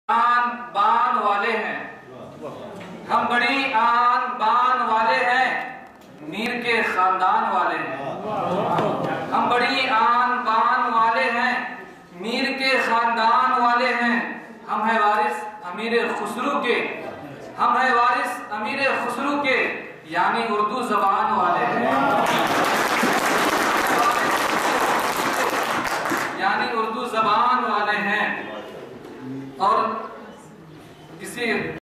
आन बान वाले हैं, हम बड़ी आन बान वाले हैं, मीर के खानदान वाले हैं। हम बड़ी आन बान वाले हैं, मीर के खानदान वाले हैं। हम है वारिस अमीर खुसरू के, हम है वारिस अमीर खुसरू के, यानी उर्दू जबान वाले हैं, यानी उर्दू जबान वाले हैं। और किसी